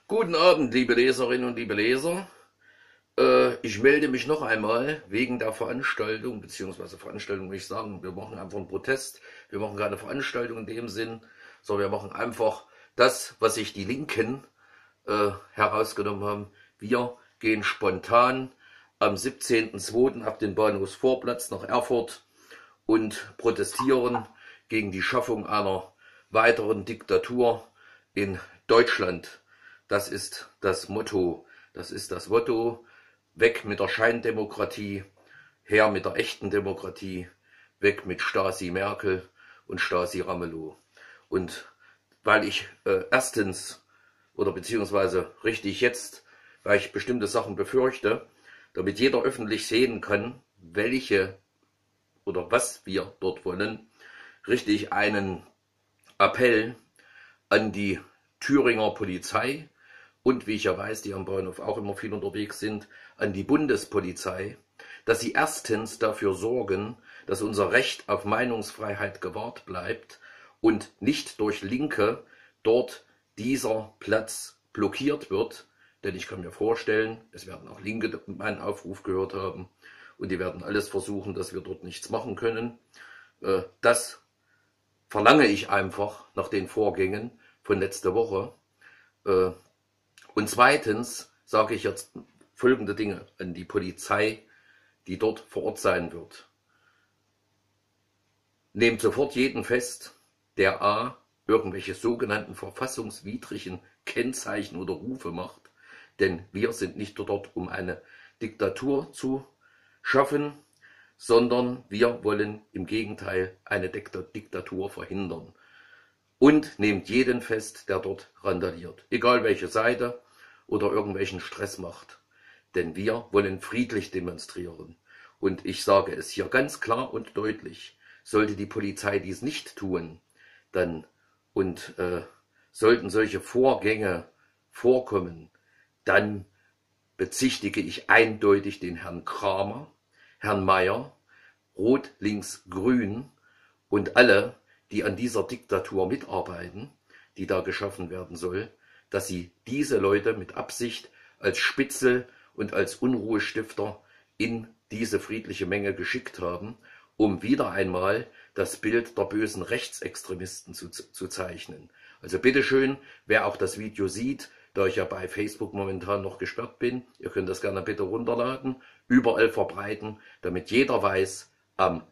Guten Abend, liebe Leserinnen und liebe Leser. Ich melde mich noch einmal wegen der Veranstaltung, beziehungsweise Veranstaltung will ich sagen, wir machen einfach einen Protest. Wir machen keine Veranstaltung in dem Sinn, sondern wir machen einfach das, was sich die Linken herausgenommen haben. Wir gehen spontan am 17.02. ab den Bahnhofsvorplatz nach Erfurt und protestieren gegen die Schaffung einer weiteren Diktatur in Deutschland. Das ist das Motto. Das ist das Motto. Weg mit der Scheindemokratie, her mit der echten Demokratie, weg mit Stasi Merkel und Stasi Ramelow. Und weil ich erstens oder beziehungsweise richtig jetzt, weil ich bestimmte Sachen befürchte, damit jeder öffentlich sehen kann, welche oder was wir dort wollen, richte ich einen Appell an die Thüringer Polizei und, wie ich ja weiß, die am Bahnhof auch immer viel unterwegs sind, an die Bundespolizei, dass sie erstens dafür sorgen, dass unser Recht auf Meinungsfreiheit gewahrt bleibt und nicht durch Linke dort dieser Platz blockiert wird. Denn ich kann mir vorstellen, es werden auch Linke meinen Aufruf gehört haben und die werden alles versuchen, dass wir dort nichts machen können. Das verlange ich einfach nach den Vorgängen von letzter Woche. Und zweitens sage ich jetzt folgende Dinge an die Polizei, die dort vor Ort sein wird. Nehmt sofort jeden fest, der A. irgendwelche sogenannten verfassungswidrigen Kennzeichen oder Rufe macht, denn wir sind nicht dort, um eine Diktatur zu schaffen, sondern wir wollen im Gegenteil eine Diktatur verhindern. Und nehmt jeden fest, der dort randaliert, egal welche Seite oder irgendwelchen Stress macht. Denn wir wollen friedlich demonstrieren. Und ich sage es hier ganz klar und deutlich, sollte die Polizei dies nicht tun, dann sollten solche Vorgänge vorkommen, dann bezichtige ich eindeutig den Herrn Kramer, Herrn Mayer, Rot, Links, Grün und alle, die an dieser Diktatur mitarbeiten, die da geschaffen werden soll, dass sie diese Leute mit Absicht als Spitzel und als Unruhestifter in diese friedliche Menge geschickt haben, um wieder einmal das Bild der bösen Rechtsextremisten zu zeichnen. Also bitteschön, wer auch das Video sieht, da ich ja bei Facebook momentan noch gesperrt bin, ihr könnt das gerne bitte runterladen, überall verbreiten, damit jeder weiß, am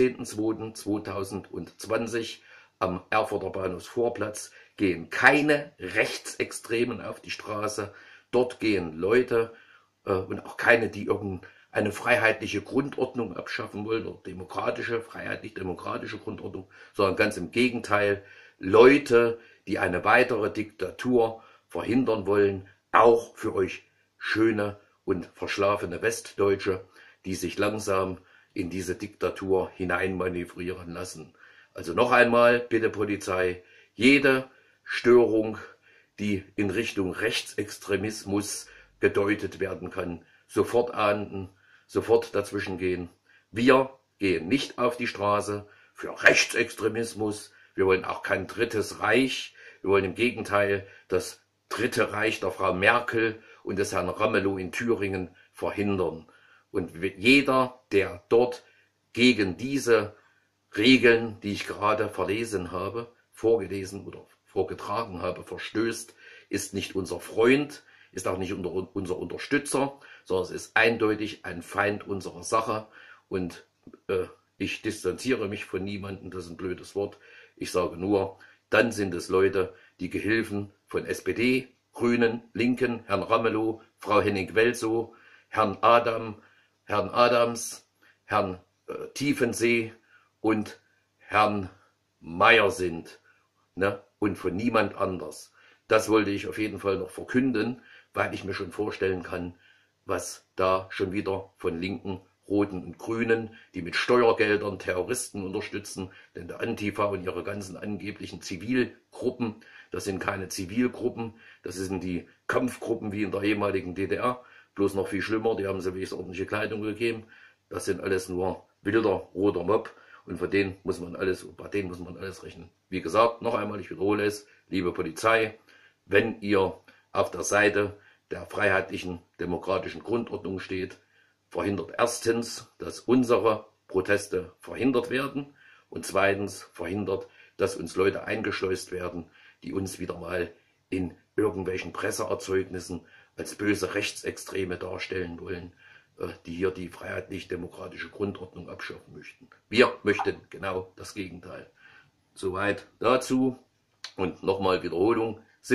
17.02.2020 am Erfurter Bahnhofsvorplatz gehen keine Rechtsextremen auf die Straße. Dort gehen Leute und auch keine, die irgendeine freiheitliche Grundordnung abschaffen wollen oder freiheitlich-demokratische Grundordnung, sondern ganz im Gegenteil, Leute, die eine weitere Diktatur verhindern wollen, auch für euch schöne und verschlafene Westdeutsche, die sich langsam in diese Diktatur hineinmanövrieren lassen. Also noch einmal, bitte Polizei, jede Störung, die in Richtung Rechtsextremismus gedeutet werden kann, sofort ahnden, sofort dazwischen gehen. Wir gehen nicht auf die Straße für Rechtsextremismus. Wir wollen auch kein drittes Reich. Wir wollen im Gegenteil das dritte Reich der Frau Merkel und des Herrn Ramelow in Thüringen verhindern. Und jeder, der dort gegen diese Regeln, die ich gerade verlesen habe, vorgelesen oder vorgetragen habe, verstößt, ist nicht unser Freund, ist auch nicht unser Unterstützer, sondern es ist eindeutig ein Feind unserer Sache. Und ich distanziere mich von niemandem, das ist ein blödes Wort. Ich sage nur, dann sind es Leute, die Gehilfen von SPD, Grünen, Linken, Herrn Ramelow, Frau Hennig-Welsow, Herrn Adams, Herrn Tiefensee und Herrn Mayer sind, ne? Und von niemand anders. Das wollte ich auf jeden Fall noch verkünden, weil ich mir schon vorstellen kann, was da schon wieder von Linken, Roten und Grünen, die mit Steuergeldern Terroristen unterstützen, denn der Antifa und ihre ganzen angeblichen Zivilgruppen, das sind keine Zivilgruppen, das sind die Kampfgruppen wie in der ehemaligen DDR, bloß noch viel schlimmer, die haben sie wenigstens ordentliche Kleidung gegeben, das sind alles nur wilder, roter Mob und bei denen muss man alles rechnen. Wie gesagt, noch einmal, ich wiederhole es, liebe Polizei, wenn ihr auf der Seite der freiheitlichen demokratischen Grundordnung steht, verhindert erstens, dass unsere Proteste verhindert werden und zweitens verhindert, dass uns Leute eingeschleust werden, die uns wieder mal in irgendwelchen Presseerzeugnissen als böse Rechtsextreme darstellen wollen, die hier die freiheitlich-demokratische Grundordnung abschaffen möchten. Wir möchten genau das Gegenteil. Soweit dazu und nochmal Wiederholung,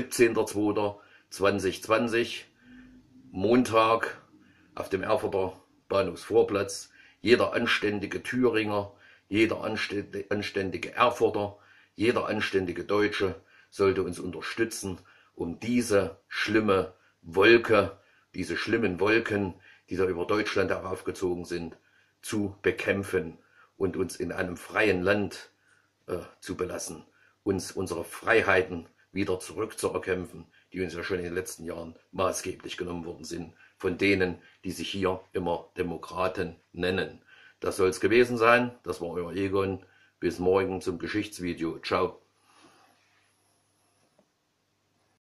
17.02.2020, Montag auf dem Erfurter Bahnhofsvorplatz. Jeder anständige Thüringer, jeder anständige Erfurter, jeder anständige Deutsche sollte uns unterstützen, um diese schlimme Wolke, diese schlimmen Wolken, die da über Deutschland heraufgezogen sind, zu bekämpfen und uns in einem freien Land zu belassen, uns unsere Freiheiten wieder zurückzuerkämpfen, die uns ja schon in den letzten Jahren maßgeblich genommen worden sind, von denen, die sich hier immer Demokraten nennen. Das soll es gewesen sein. Das war euer Egon. Bis morgen zum Geschichtsvideo. Ciao.